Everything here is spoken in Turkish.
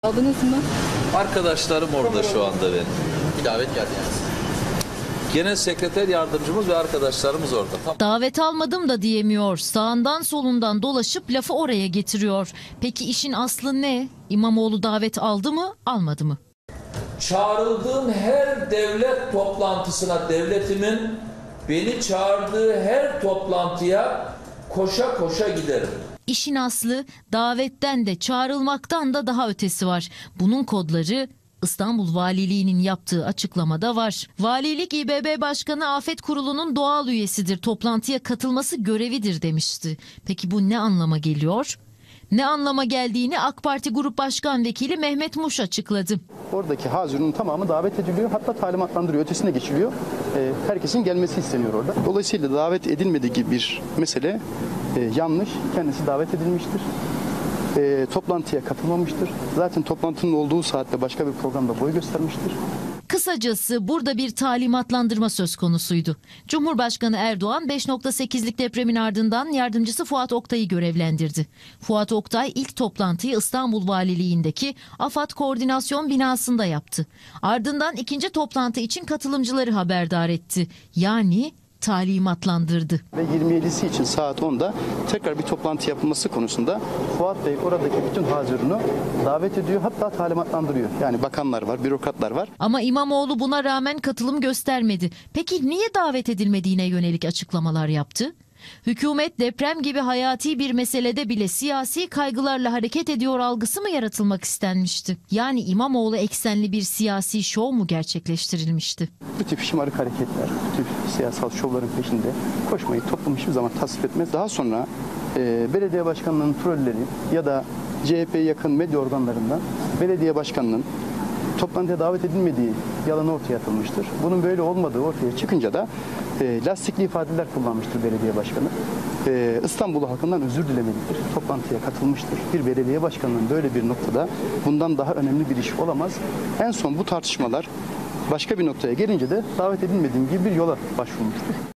Aldınız mı? Arkadaşlarım orada şu anda benim. Bir davet geldi yani. Genel sekreter yardımcımız ve arkadaşlarımız orada. Davet almadım da diyemiyor. Sağından solundan dolaşıp lafı oraya getiriyor. Peki işin aslı ne? İmamoğlu davet aldı mı, almadı mı? Çağrıldığım her devlet toplantısına, devletimin beni çağırdığı her toplantıya koşa koşa giderim. İşin aslı davetten de çağrılmaktan da daha ötesi var. Bunun kodları İstanbul Valiliği'nin yaptığı açıklamada var. Valilik İBB Başkanı Afet Kurulu'nun doğal üyesidir. Toplantıya katılması görevidir demişti. Peki bu ne anlama geliyor? Ne anlama geldiğini AK Parti Grup Başkan Vekili Mehmet Muş açıkladı. Oradaki hazırının tamamı davet ediliyor. Hatta talimatlandırıyor. Ötesine geçiliyor. Herkesin gelmesi isteniyor orada. Dolayısıyla davet edilmediği gibi bir mesele yanlış. Kendisi davet edilmiştir. Toplantıya katılmamıştır. Zaten toplantının olduğu saatte başka bir programda boy göstermiştir. Kısacası burada bir talimatlandırma söz konusuydu. Cumhurbaşkanı Erdoğan 5.8'lik depremin ardından yardımcısı Fuat Oktay'ı görevlendirdi. Fuat Oktay ilk toplantıyı İstanbul Valiliğindeki AFAD Koordinasyon binasında yaptı. Ardından ikinci toplantı için katılımcıları haberdar etti. Yani talimatlandırdı. Ve 27'si için saat 10'da tekrar bir toplantı yapılması konusunda Fuat Bey oradaki bütün hazırını davet ediyor, hatta talimatlandırıyor. Yani bakanlar var, bürokratlar var. Ama İmamoğlu buna rağmen katılım göstermedi. Peki niye davet edilmediğine yönelik açıklamalar yaptı? Hükümet deprem gibi hayati bir meselede bile siyasi kaygılarla hareket ediyor algısı mı yaratılmak istenmişti? Yani İmamoğlu eksenli bir siyasi şov mu gerçekleştirilmişti? Bu tip şımarık hareketler, bu tip siyasal şovların peşinde koşmayı toplum hiçbir zaman tasvip etmez. Daha sonra belediye başkanlarının trolleri ya da CHP'ye yakın medya organlarından belediye başkanının toplantıya davet edilmediği yalanı ortaya atılmıştır. Bunun böyle olmadığı ortaya çıkınca da lastikli ifadeler kullanmıştır belediye başkanı. İstanbul halkından özür dilemelidir. Toplantıya katılmıştır. Bir belediye başkanının böyle bir noktada bundan daha önemli bir iş olamaz. En son bu tartışmalar başka bir noktaya gelince de davet edilmediğim gibi bir yola başvurmuştur.